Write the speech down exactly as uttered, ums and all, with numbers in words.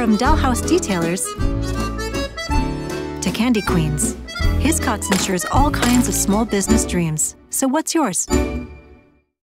From Dollhouse detailers to candy queens, Hiscox insures all kinds of small business dreams. So what's yours?